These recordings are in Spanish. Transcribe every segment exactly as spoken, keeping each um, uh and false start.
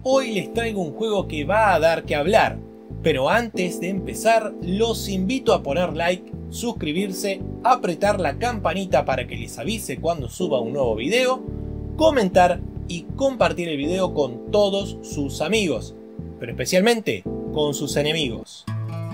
Hoy les traigo un juego que va a dar que hablar, pero antes de empezar los invito a poner like, suscribirse, apretar la campanita para que les avise cuando suba un nuevo video, comentar y compartir el video con todos sus amigos, pero especialmente con sus enemigos.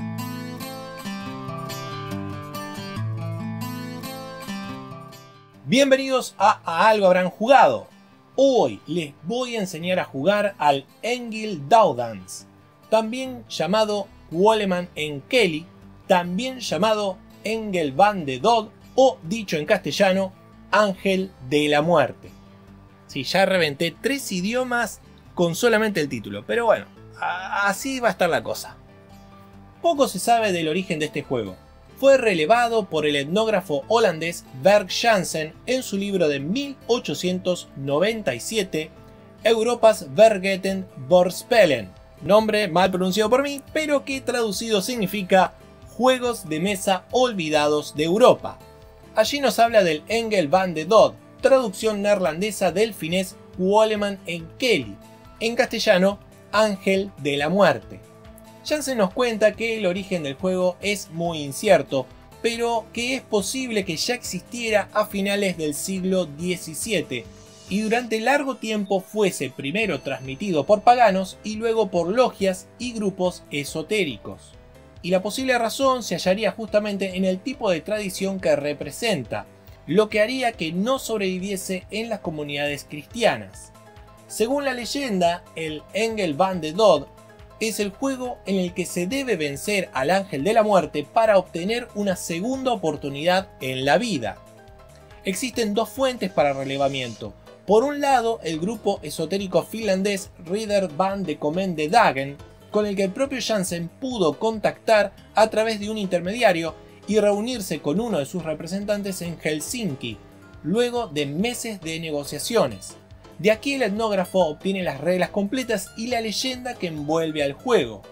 Bienvenidos a A Algo Habrán Jugado. Hoy les voy a enseñar a jugar al Engil Doudans, también llamado Woleman Enkeli, también llamado Engelband de Dodd o, dicho en castellano, Ángel de la Muerte. Sí, ya reventé tres idiomas con solamente el título, pero bueno, así va a estar la cosa. Poco se sabe del origen de este juego. Fue relevado por el etnógrafo holandés Bert Jansen en su libro de mil ochocientos noventa y siete, Europas Vergeten Voorspellen, nombre mal pronunciado por mí, pero que traducido significa Juegos de Mesa Olvidados de Europa. Allí nos habla del Engelband de Dodd, traducción neerlandesa del finés Woleman Enkeli, en castellano Ángel de la Muerte. Jansen nos cuenta que el origen del juego es muy incierto, pero que es posible que ya existiera a finales del siglo diecisiete y durante largo tiempo fuese primero transmitido por paganos y luego por logias y grupos esotéricos. Y la posible razón se hallaría justamente en el tipo de tradición que representa, lo que haría que no sobreviviese en las comunidades cristianas. Según la leyenda, el Engelband de Dodd es el juego en el que se debe vencer al Ángel de la Muerte para obtener una segunda oportunidad en la vida. Existen dos fuentes para relevamiento. Por un lado, el grupo esotérico finlandés Ridderband de Komende Dagen, con el que el propio Jansen pudo contactar a través de un intermediario y reunirse con uno de sus representantes en Helsinki, luego de meses de negociaciones. De aquí el etnógrafo obtiene las reglas completas y la leyenda que envuelve al juego.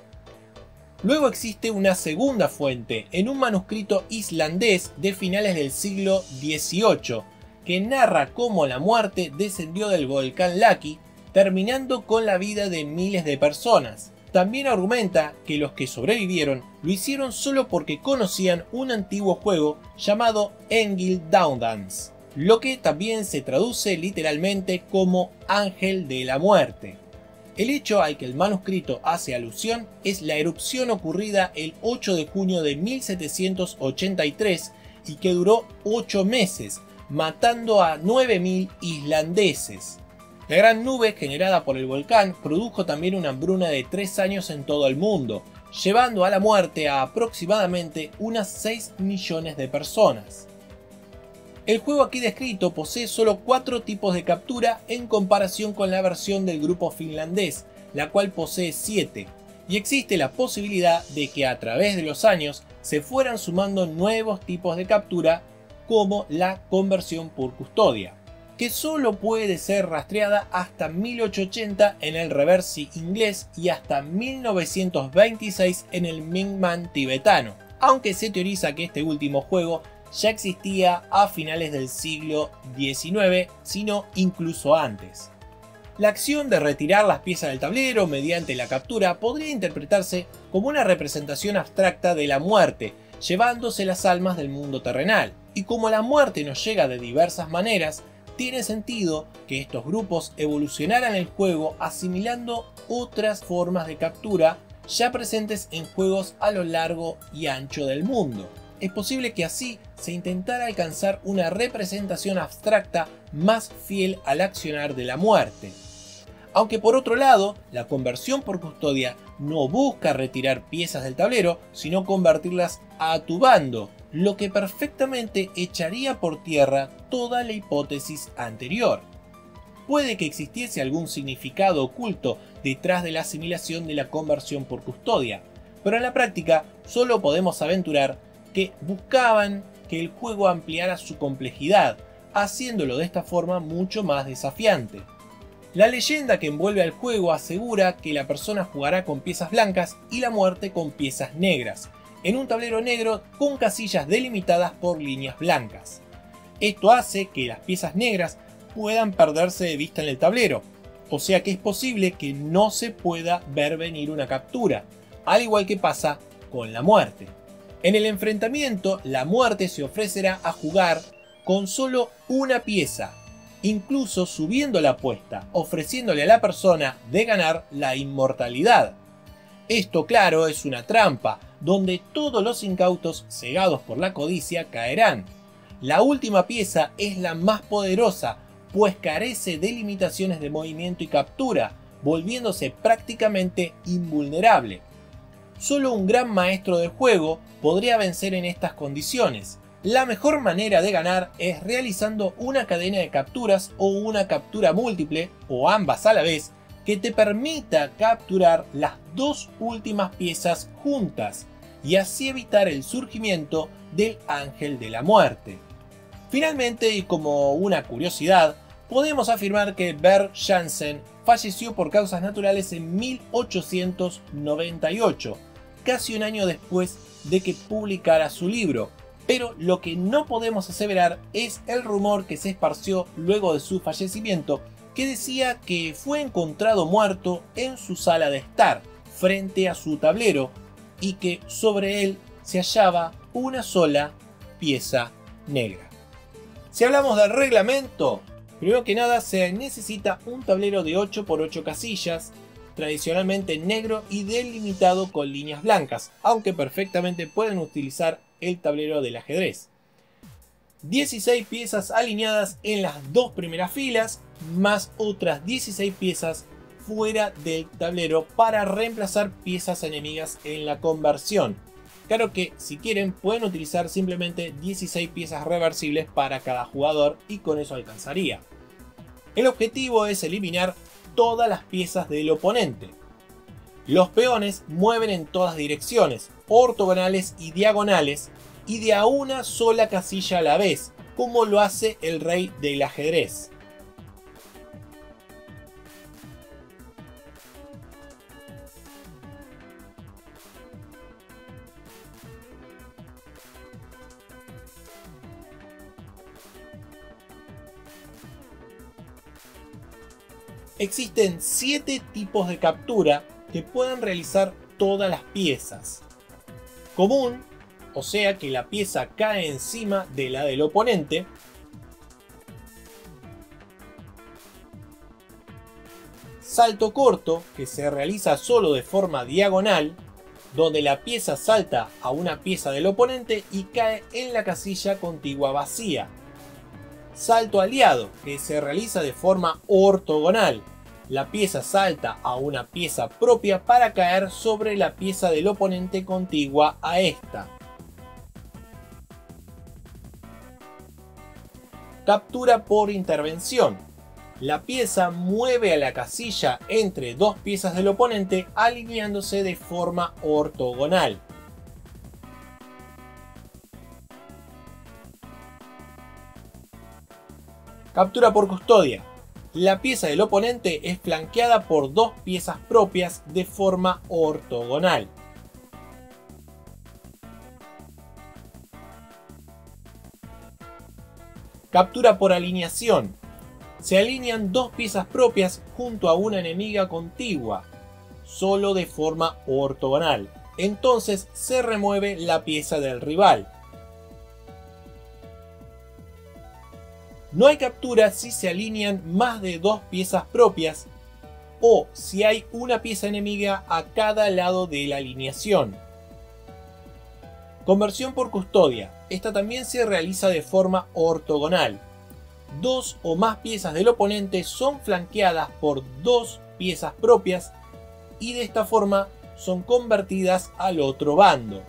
Luego existe una segunda fuente, en un manuscrito islandés de finales del siglo dieciocho, que narra cómo la muerte descendió del volcán Laki, terminando con la vida de miles de personas. También argumenta que los que sobrevivieron lo hicieron solo porque conocían un antiguo juego llamado Engil Doudans, lo que también se traduce literalmente como Ángel de la Muerte. El hecho al que el manuscrito hace alusión es la erupción ocurrida el ocho de junio de mil setecientos ochenta y tres y que duró ocho meses, matando a nueve mil islandeses. La gran nube generada por el volcán produjo también una hambruna de tres años en todo el mundo, llevando a la muerte a aproximadamente unas seis millones de personas. El juego aquí descrito posee solo cuatro tipos de captura en comparación con la versión del grupo finlandés, la cual posee siete, y existe la posibilidad de que a través de los años se fueran sumando nuevos tipos de captura, como la conversión por custodia, que solo puede ser rastreada hasta mil ochocientos ochenta en el reversi inglés y hasta mil novecientos veintiséis en el Mingman tibetano, aunque se teoriza que este último juego ya existía a finales del siglo diecinueve, sino incluso antes. La acción de retirar las piezas del tablero mediante la captura podría interpretarse como una representación abstracta de la muerte, llevándose las almas del mundo terrenal. Y como la muerte nos llega de diversas maneras, tiene sentido que estos grupos evolucionaran el juego asimilando otras formas de captura ya presentes en juegos a lo largo y ancho del mundo. Es posible que así se intentara alcanzar una representación abstracta más fiel al accionar de la muerte. Aunque por otro lado, la conversión por custodia no busca retirar piezas del tablero, sino convertirlas a tu bando, lo que perfectamente echaría por tierra toda la hipótesis anterior. Puede que existiese algún significado oculto detrás de la asimilación de la conversión por custodia, pero en la práctica solo podemos aventurar que buscaban que el juego ampliara su complejidad, haciéndolo de esta forma mucho más desafiante. La leyenda que envuelve al juego asegura que la persona jugará con piezas blancas y la muerte con piezas negras, en un tablero negro con casillas delimitadas por líneas blancas. Esto hace que las piezas negras puedan perderse de vista en el tablero, o sea que es posible que no se pueda ver venir una captura, al igual que pasa con la muerte. En el enfrentamiento, la muerte se ofrecerá a jugar con solo una pieza, incluso subiendo la apuesta, ofreciéndole a la persona de ganar la inmortalidad. Esto, claro, es una trampa, donde todos los incautos cegados por la codicia caerán. La última pieza es la más poderosa, pues carece de limitaciones de movimiento y captura, volviéndose prácticamente invulnerable. Solo un gran maestro de juego podría vencer en estas condiciones. La mejor manera de ganar es realizando una cadena de capturas o una captura múltiple, o ambas a la vez, que te permita capturar las dos últimas piezas juntas y así evitar el surgimiento del Ángel de la Muerte. Finalmente, y como una curiosidad, podemos afirmar que Berg Jansen falleció por causas naturales en mil ochocientos noventa y ocho, casi un año después de que publicara su libro, pero lo que no podemos aseverar es el rumor que se esparció luego de su fallecimiento, que decía que fue encontrado muerto en su sala de estar, frente a su tablero, y que sobre él se hallaba una sola pieza negra. Si hablamos del reglamento, primero que nada se necesita un tablero de ocho por ocho casillas, tradicionalmente negro y delimitado con líneas blancas, aunque perfectamente pueden utilizar el tablero del ajedrez. dieciséis piezas alineadas en las dos primeras filas, más otras dieciséis piezas fuera del tablero para reemplazar piezas enemigas en la conversión. Claro que si quieren pueden utilizar simplemente dieciséis piezas reversibles para cada jugador y con eso alcanzaría. El objetivo es eliminar todas las piezas del oponente. Los peones mueven en todas direcciones, ortogonales y diagonales, y de a una sola casilla a la vez, como lo hace el rey del ajedrez. Existen siete tipos de captura que pueden realizar todas las piezas. Común, o sea que la pieza cae encima de la del oponente. Salto corto, que se realiza solo de forma diagonal, donde la pieza salta a una pieza del oponente y cae en la casilla contigua vacía. Salto aliado, que se realiza de forma ortogonal. La pieza salta a una pieza propia para caer sobre la pieza del oponente contigua a esta. Captura por intervención. La pieza mueve a la casilla entre dos piezas del oponente alineándose de forma ortogonal. Captura por custodia. La pieza del oponente es flanqueada por dos piezas propias de forma ortogonal. Captura por alineación. Se alinean dos piezas propias junto a una enemiga contigua, solo de forma ortogonal. Entonces se remueve la pieza del rival. No hay captura si se alinean más de dos piezas propias o si hay una pieza enemiga a cada lado de la alineación. Conversión por custodia. Esta también se realiza de forma ortogonal. Dos o más piezas del oponente son flanqueadas por dos piezas propias y de esta forma son convertidas al otro bando.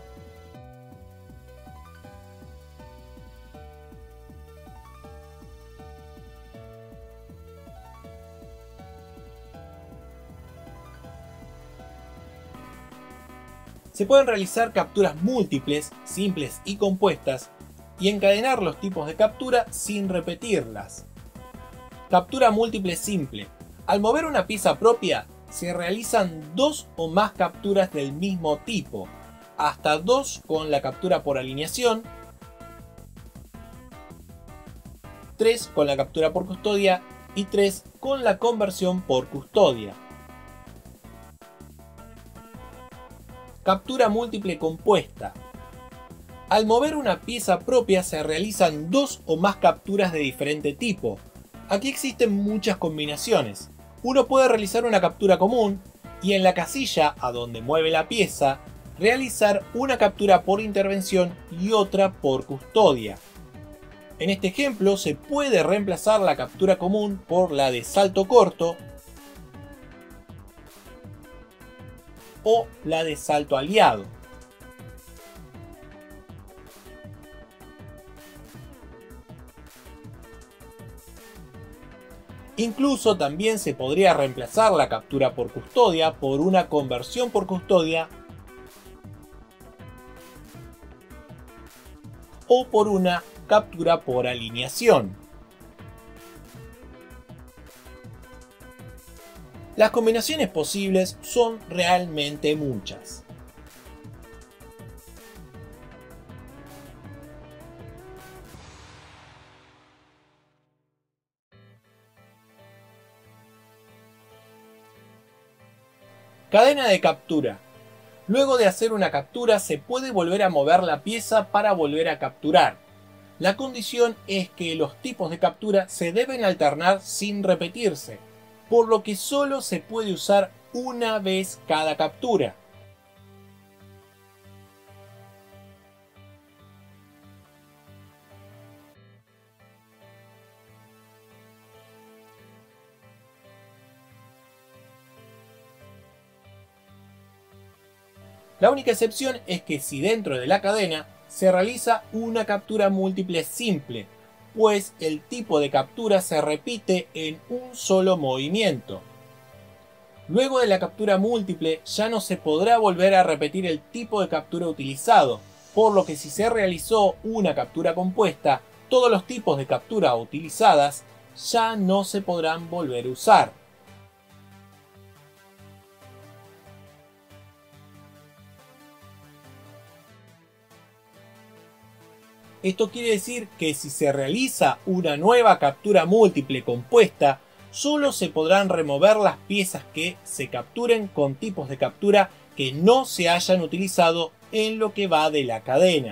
Se pueden realizar capturas múltiples, simples y compuestas, y encadenar los tipos de captura sin repetirlas. Captura múltiple simple. Al mover una pieza propia, se realizan dos o más capturas del mismo tipo, hasta dos con la captura por alineación, tres con la captura por custodia y tres con la conversión por custodia. Captura múltiple compuesta. Al mover una pieza propia se realizan dos o más capturas de diferente tipo. Aquí existen muchas combinaciones. Uno puede realizar una captura común y en la casilla a donde mueve la pieza realizar una captura por intervención y otra por custodia. En este ejemplo se puede reemplazar la captura común por la de salto corto o la de salto aliado. Incluso también se podría reemplazar la captura por custodia por una conversión por custodia o por una captura por alineación. Las combinaciones posibles son realmente muchas. Cadena de captura. Luego de hacer una captura se puede volver a mover la pieza para volver a capturar. La condición es que los tipos de captura se deben alternar sin repetirse, por lo que solo se puede usar una vez cada captura. La única excepción es que si dentro de la cadena se realiza una captura múltiple simple, pues el tipo de captura se repite en un solo movimiento. Luego de la captura múltiple ya no se podrá volver a repetir el tipo de captura utilizado, por lo que si se realizó una captura compuesta, todos los tipos de captura utilizadas ya no se podrán volver a usar. Esto quiere decir que si se realiza una nueva captura múltiple compuesta, solo se podrán remover las piezas que se capturen con tipos de captura que no se hayan utilizado en lo que va de la cadena.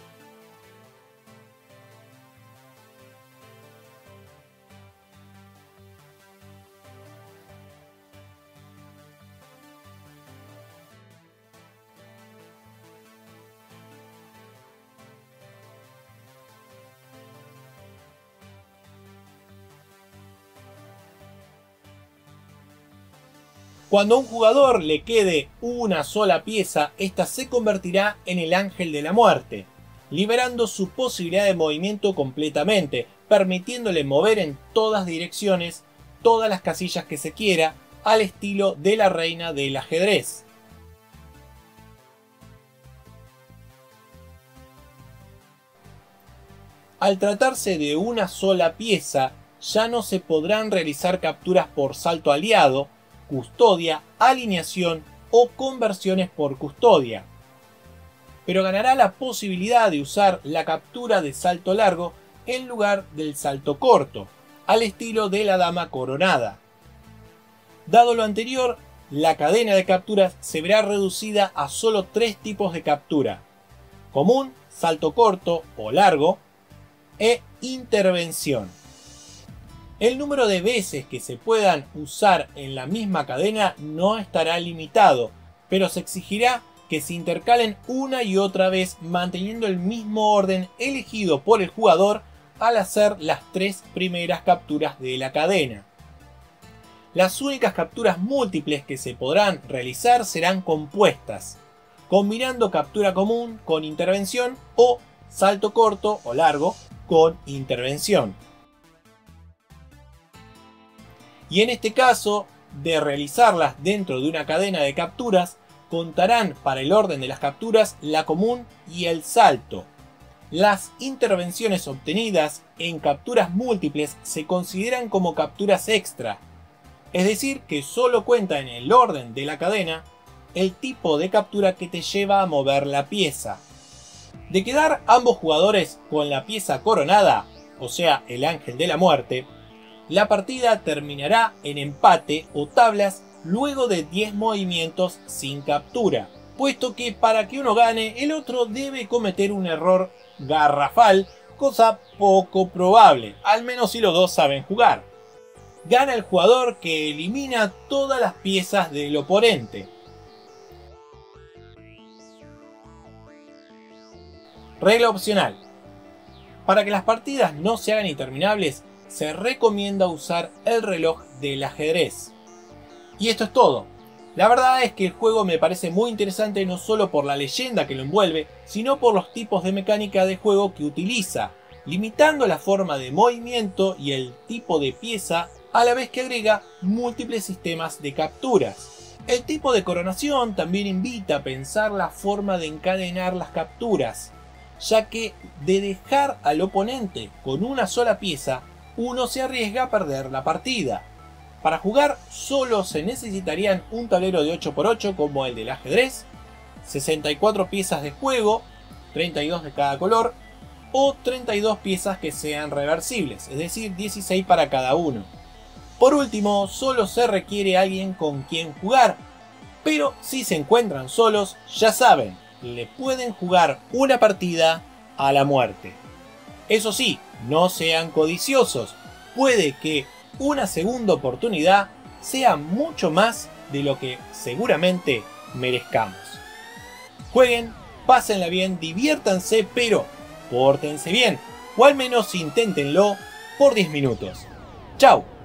Cuando a un jugador le quede una sola pieza, esta se convertirá en el Ángel de la Muerte, liberando su posibilidad de movimiento completamente, permitiéndole mover en todas direcciones todas las casillas que se quiera, al estilo de la reina del ajedrez. Al tratarse de una sola pieza, ya no se podrán realizar capturas por salto aliado, custodia, alineación o conversiones por custodia. Pero ganará la posibilidad de usar la captura de salto largo en lugar del salto corto, al estilo de la dama coronada. Dado lo anterior, la cadena de capturas se verá reducida a solo tres tipos de captura: común, salto corto o largo e intervención. El número de veces que se puedan usar en la misma cadena no estará limitado, pero se exigirá que se intercalen una y otra vez manteniendo el mismo orden elegido por el jugador al hacer las tres primeras capturas de la cadena. Las únicas capturas múltiples que se podrán realizar serán compuestas, combinando captura común con intervención o salto corto o largo con intervención. Y en este caso, de realizarlas dentro de una cadena de capturas, contarán para el orden de las capturas la común y el salto. Las intervenciones obtenidas en capturas múltiples se consideran como capturas extra, es decir que solo cuenta en el orden de la cadena el tipo de captura que te lleva a mover la pieza. De quedar ambos jugadores con la pieza coronada, o sea el Ángel de la Muerte, La partida terminará en empate o tablas luego de diez movimientos sin captura, puesto que para que uno gane el otro debe cometer un error garrafal, cosa poco probable, al menos si los dos saben jugar. Gana el jugador que elimina todas las piezas del oponente. Regla opcional. Para que las partidas no se hagan interminables, se recomienda usar el reloj del ajedrez. Y esto es todo. La verdad es que el juego me parece muy interesante no solo por la leyenda que lo envuelve, sino por los tipos de mecánica de juego que utiliza, limitando la forma de movimiento y el tipo de pieza, a la vez que agrega múltiples sistemas de capturas. El tipo de coronación también invita a pensar la forma de encadenar las capturas, ya que de dejar al oponente con una sola pieza, uno se arriesga a perder la partida. Para jugar solo se necesitarían un tablero de ocho por ocho como el del ajedrez, sesenta y cuatro piezas de juego, treinta y dos de cada color, o treinta y dos piezas que sean reversibles, es decir, dieciséis para cada uno. Por último, solo se requiere alguien con quien jugar, pero si se encuentran solos, ya saben, le pueden jugar una partida a la muerte. Eso sí, no sean codiciosos, puede que una segunda oportunidad sea mucho más de lo que seguramente merezcamos. Jueguen, pásenla bien, diviértanse, pero pórtense bien, o al menos inténtenlo por diez minutos. ¡Chao!